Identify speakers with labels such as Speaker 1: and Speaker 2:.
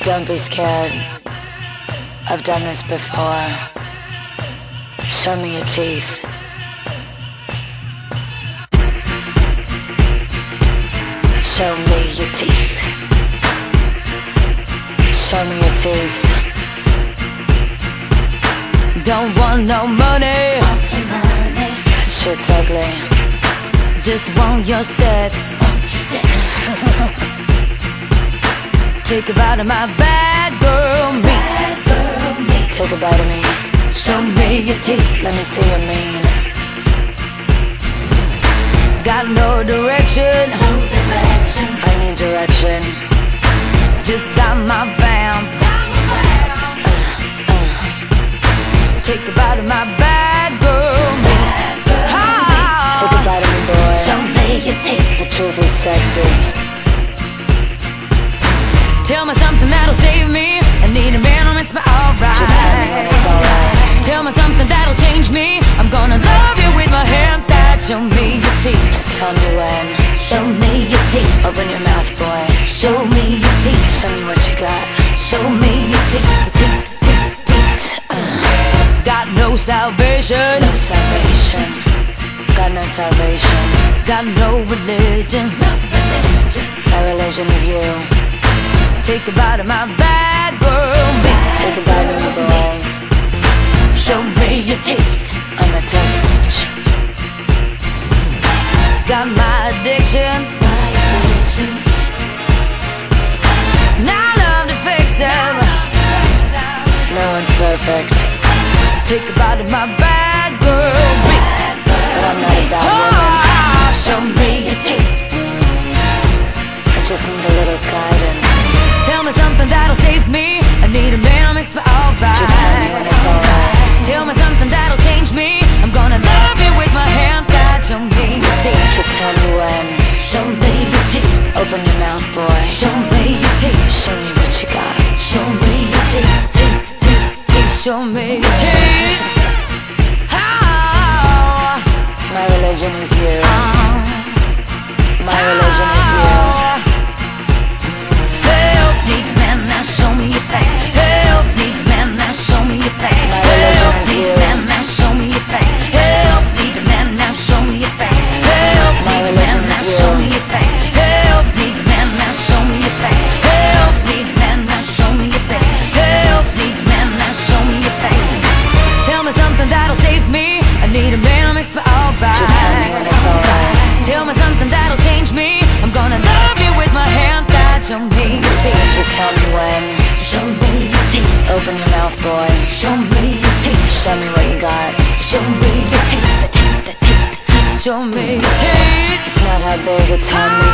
Speaker 1: Don't be scared. I've done this before. Show me your teeth. Show me your teeth. Show me your teeth.
Speaker 2: Don't want no money.
Speaker 1: That shit's ugly.
Speaker 2: Just want your sex. Take a bite of my bad girl meat.
Speaker 1: Take a bite of me.
Speaker 2: Show me your teeth.
Speaker 1: Let me see your mean.
Speaker 2: Got no direction.
Speaker 1: I need direction.
Speaker 2: Just got my vamp. Take a bite of my bad girl meat.
Speaker 1: Take a bite of me, boy.
Speaker 2: Show me your teeth.
Speaker 1: The truth is sexy.
Speaker 2: Tell me something that'll save me. I need a man who makes me alright.
Speaker 1: Just tell me when it's alright.
Speaker 2: Tell me something that'll change me. I'm gonna love you with my hands tied. Show me your teeth.
Speaker 1: Just tell me when.
Speaker 2: Show me your teeth.
Speaker 1: Open your mouth, boy.
Speaker 2: Show me your teeth.
Speaker 1: Show me what you got.
Speaker 2: Show me your teeth. Teeth. Got no salvation.
Speaker 1: No salvation. Got no salvation.
Speaker 2: Got no religion.
Speaker 1: My religion is you.
Speaker 2: Take a bite of my bad girl meat.
Speaker 1: Take a bite of me, boy.
Speaker 2: Show me your teeth.
Speaker 1: I'm a tough bitch.
Speaker 2: Got my addictions. Now I love to fix them.
Speaker 1: No one's perfect,
Speaker 2: Take a bite of my bad girl meat.
Speaker 1: but I'm not a bad woman.
Speaker 2: Show me your teeth.
Speaker 1: I just need a little guidance.
Speaker 2: Tell me something that'll save me. I need a man who makes me alright.
Speaker 1: Just tell me when it's alright.
Speaker 2: Tell me something that'll change me. I'm gonna love you with my hands tied. Show me your teeth.
Speaker 1: Just tell me when.
Speaker 2: Show me your teeth.
Speaker 1: Open your mouth, boy.
Speaker 2: Show me your teeth.
Speaker 1: Show me what you got.
Speaker 2: Show me your teeth. Show me your teeth.
Speaker 1: My religion is you. My religion is you.
Speaker 2: Help me, man, now show me your face. Help me, man, now show me your face.
Speaker 1: My religion
Speaker 2: Help
Speaker 1: is
Speaker 2: me,
Speaker 1: you.
Speaker 2: man, now show me your face. Help me, man, now show me your face. Help
Speaker 1: My
Speaker 2: me,
Speaker 1: religion
Speaker 2: man, now
Speaker 1: is
Speaker 2: show
Speaker 1: you.
Speaker 2: me your face. Help me, man, now show me your face. Help me, man, now show me your face. Help me, man, now show me your face. Tell me something that'll save me. I need a man who makes me alright.
Speaker 1: Just tell me when it's alright.
Speaker 2: Tell me something that'll change me. I'm gonna love you with my hands tied. Show me your teeth.
Speaker 1: Just tell me when.
Speaker 2: Show me your teeth.
Speaker 1: Open your mouth, boy.
Speaker 2: Show me your teeth.
Speaker 1: Show me what you got.
Speaker 2: Show me your teeth. Show me your teeth.
Speaker 1: Not how big, it's how